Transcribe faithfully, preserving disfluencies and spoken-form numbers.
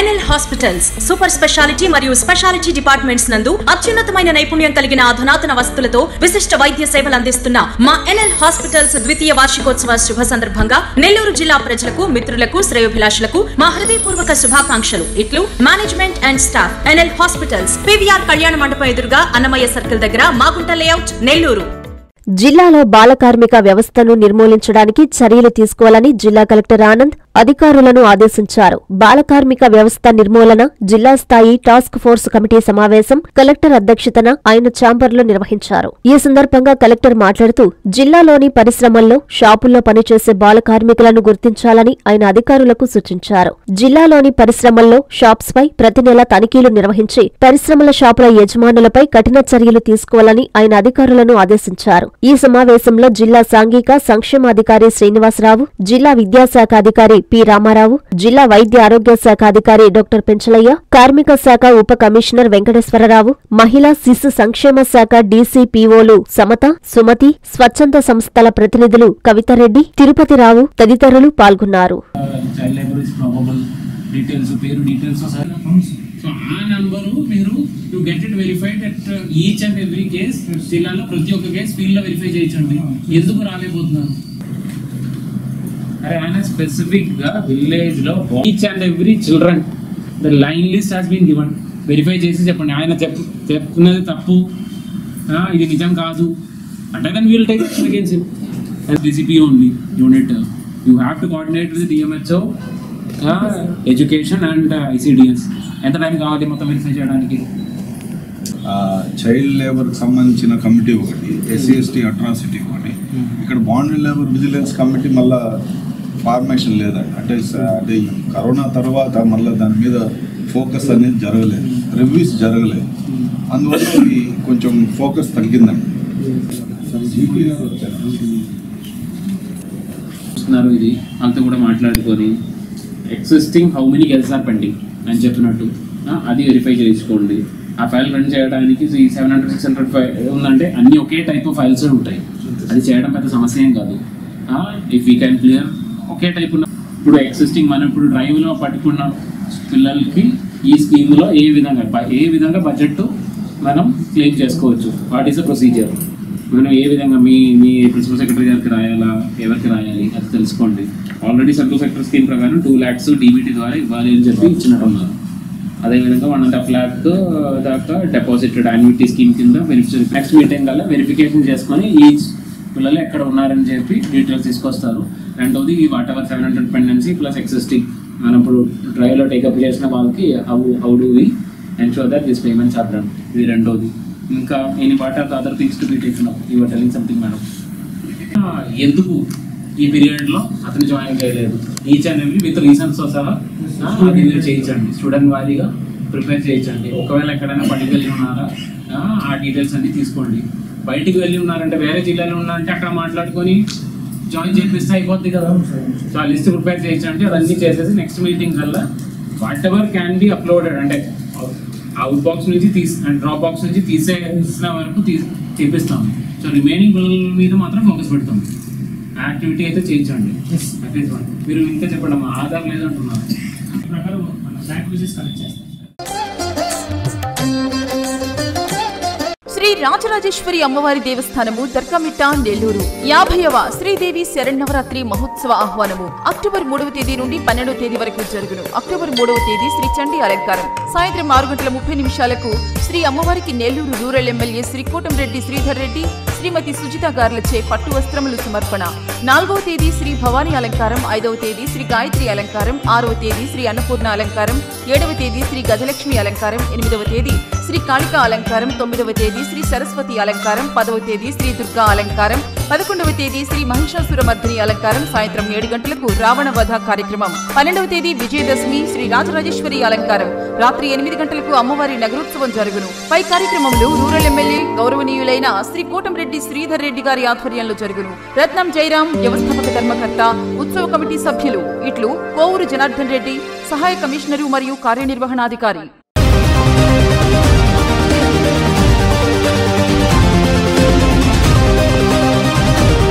NL hospitals super speciality మరియు speciality departments నందు అత్యున్నతమైన నైపుణ్యం కలిగిన అధునాతన వసతులతో విశిష్ట వైద్య సేవలు అందిస్తున్న మా ఎన్ఎల్ హాస్పిటల్స్ ద్వితీయ వార్షికోత్సవ శుభ సందర్భంగా నెల్లూరు జిల్లా ప్రజలకు మిత్రులకు శ్రేయోభిలాషులకు మా హృదయపూర్వక శుభాకాంక్షలు. ఇట్లు management and staff. NL hospitals, PVR కళ్యాణ మండపం ఎదురుగా అన్నమయ్య సర్కిల్ దగ్గర, మాగుంట లేఅవుట్, నెల్లూరు. జిల్లాలో బాలకార్మిక వ్యవస్థను నిర్మూలించడానికి చర్యలు తీసుకోవాలని జిల్లా కలెక్టర్ ఆనంద్ అధికారులను ఆదేశించారు. బాలకార్మిక వ్యవస్థ నిర్మూలన జిల్లా స్థాయి టాస్క్ ఫోర్స్ కమిటీ సమావేశం కలెక్టర్ అధ్యక్షతన ఆయన ఛాంబర్లో నిర్వహించారు. ఈ సందర్భంగా కలెక్టర్ మాట్లాడుతూ జిల్లాలోని పరిశ్రమల్లో, షాపుల్లో పనిచేసే బాలకార్మికులను గుర్తించాలని ఆయన అధికారులకు సూచించారు. జిల్లాలోని పరిశ్రమల్లో, షాప్స్ పై ప్రతి నెల తనిఖీలు నిర్వహించి పరిశ్రమల షాపుల యజమానులపై కఠిన చర్యలు తీసుకోవాలని ఆయన అధికారులను ఆదేశించారు. ఈ సమావేశంలో జిల్లా సాంఘిక సంక్షేమాధికారి శ్రీనివాసరావు, జిల్లా విద్యాశాఖ అధికారి పి రామారావు, జిల్లా వైద్య ఆరోగ్య శాఖ అధికారి డాక్టర్ పెంచలయ్య, కార్మిక శాఖ ఉప కమిషనర్ వెంకటేశ్వరరావు, మహిళా శిశు సంక్షేమ శాఖ డీసీపీఓలు సమత, సుమతి, స్వచ్ఛంద సంస్థల ప్రతినిధులు కవితారెడ్డి, తిరుపతిరావు తదితరులు పాల్గొన్నారు. సో ఆ నంబరు మీరు to get it verified at each and every case, జిల్లాలో ప్రతి ఒక్క కేసు ఫీల్డ్ లో వెరిఫై చేయించండి. ఎందుకు రాలేకపోతున్నారు? అరే ఆయన స్పెసిఫిక్ గా విలేజ్ లో each and every children the line list has been given. Verify చేసి చెప్పండి, ఆయన చెప్పు చెప్తున్నది తప్పు, ఇది నిజం కాదు అంటే then will take action against him. As DCP only unit you have to coordinate with DMHO, education and ICDS. ఎంత టైం కావాలి మొత్తం వెరిఫై చేయడానికి? చైల్డ్ లేబర్కి సంబంధించిన కమిటీ ఒకటి, ఎస్సీ ఎస్టీ అట్రాసిటీ ఒకటి, ఇక్కడ బాండ్ లేబర్ విజిలెన్స్ కమిటీ మళ్ళీ ఫార్మేషన్ లేదండి. అంటే అంటే కరోనా తర్వాత మళ్ళీ దాని మీద ఫోకస్ అనేది జరగలేదు, రివ్యూస్ జరగలేదు, అందువల్ల ఇది కొంచెం ఫోకస్ తగ్గిందండి. ఇది అంతా కూడా మాట్లాడుకొని existing how many cases are pending అని చెప్పినట్టు అది వెరిఫై చేసుకోండి. ఆ ఫైల్ రన్ చేయడానికి seven hundred six hundred file ఉందంటే అన్ని ఒకే టైప్ ఆఫ్ ఫైల్స్ ఉంటాయి. అది చేయడం పెద్ద సమస్య ఏం కాదు. ఇఫ్ యూ క్యాన్ క్లియర్ ఒకే టైప్ ఉన్న ఇప్పుడు ఎగ్జిస్టింగ్ మనం ఇప్పుడు డ్రైవ్లో పట్టుకున్న పిల్లలకి ఈ స్కీమ్లో ఏ విధంగా ఏ విధంగా బడ్జెట్ మనం క్లెయిమ్ చేసుకోవచ్చు, వాట్ ఈస్ ద ప్రొసీజర్, మనం ఏ విధంగా మీ మీ ప్రిన్సిపల్ సెక్రటరీ గారికి రాయాలా, ఎవరికి రాయాలి అది తెలుసుకోండి. ఆల్రెడీ సెంట్రల్ సెక్టర్ స్కీమ్ ప్రకారం టూ ల్యాక్స్ డీబీటీ ద్వారా ఇవ్వాలి అని చెప్పి ఇచ్చినట్టున్నారు. అదేవిధంగా వన్ అండ్ హాఫ్ ల్యాక్ దాకా డిపాజిటెడ్ యాన్యుటీ స్కీమ్ కింద వెరిఫికేషన్ నెక్స్ట్ మీటింగ్ కల్లా వెరిఫికేషన్ చేసుకొని ఈ పిల్లలు ఎక్కడ ఉన్నారని చెప్పి డీటెయిల్స్ తీసుకొస్తారు. రెండోది whatever seven hundred pendency plus existing మనం ఇప్పుడు డ్రైవ్లో టేకప్ చేసిన వాళ్ళకి how how do we ensure that this payments are done. ఇది రెండోది. ఇంకా any what are the other things to be taken up. You are telling something madam. ఎందుకు ఈ పీరియడ్లో అతను జాయిన్ చేయలేదు, each and every with reasons సహా అది మీరు చేయించండి. స్టూడెంట్ వారీగా ప్రిపేర్ చేయించండి. ఒకవేళ ఎక్కడైనా బయటికి వెళ్ళి ఉన్నారా ఆ డీటెయిల్స్ అన్ని తీసుకోండి. బయటికి వెళ్ళి ఉన్నారంటే వేరే జిల్లాలో ఉన్నారంటే అక్కడ మాట్లాడుకొని జాయిన్ చేపిస్తే అయిపోద్ది కదా. సో ఆ లిస్ట్ ప్రిపేర్ చేయించండి. అదన్నీ చేసేసి నెక్స్ట్ మీటింగ్ కల్లా whatever can be uploaded అంటే అవుట్ బాక్స్ నుంచి తీసి డ్రాప్ బాక్స్ నుంచి తీసేసిన వరకు తీ చేపిస్తాం. సో రిమైనింగ్ పిల్లల మీద మాత్రం ఫోకస్ పెడతాం. యాక్టివిటీ అయితే చేయించండి. మీరు ఇంకా చెప్పండి అమ్మా, ఆధార్ లేదంటున్నారు ప్రకారం లాంగ్వేజెస్ కలెక్ట్ చేస్తాం. శ్రీ రాజరాజేశ్వరి అమ్మవారి దేవస్థానము దర్గామిట్ట నెల్లూరు యాభైవ శ్రీదేవి శరన్నవరాత్రి మహోత్సవ ఆహ్వానము అక్టోబర్ మూడవ తేదీ నుండి పన్నెండవ తేదీ వరకు జరుగును. అక్టోబర్ మూడవ తేదీ శ్రీ చండీ అలంకారం సాయంత్రం ఆరు గంటల ముప్పై నిమిషాలకు శ్రీ అమ్మవారికి నెల్లూరు రూరల్ ఎమ్మెల్యే శ్రీ కోటంరెడ్డి శ్రీధర్ రెడ్డి, శ్రీమతి సుజిత గార్లచే పట్టు వస్త్రములు సమర్పణ. నాలుగవ తేదీ శ్రీ భవానీ అలంకారం, ఐదవ తేదీ శ్రీ గాయత్రి అలంకారం, ఆరవ తేదీ శ్రీ అన్నపూర్ణ అలంకారం, ఏడవ తేదీ శ్రీ గజలక్ష్మి అలంకారం, ఎనిమిదవ తేదీ శ్రీ కాళికా అలంకారం, తొమ్మిదవ తేదీ శ్రీ సరస్వతి అలంకారం, పదవ తేదీ శ్రీ దుర్గా అలంకారం, పదకొండవ తేదీ శ్రీ మహిషాసురమర్దిని అలంకారం సాయంత్రం ఏడు గంటలకు రావణ వధ కార్యక్రమం. పన్నెండవ తేదీ విజయదశమి శ్రీ రాజరాజేశ్వరి అలంకారం రాత్రి ఎనిమిది గంటలకు అమ్మవారి నగరోత్సవం జరుగును. పై కార్యక్రమంలో రూరల్ ఎమ్మెల్యే గౌరవనీయులైన శ్రీ కోటంరెడ్డి శ్రీధర్ రెడ్డి గారి ఆధ్వర్యంలో జరుగును. రత్నం జయరాం వ్యవస్థాపక ధర్మకర్త, ఉత్సవ కమిటీ సభ్యులు ఇట్లు కోవూరు జనార్దన్ రెడ్డి, సహాయ కమిషనరు మరియు కార్యనిర్వహణాధికారి.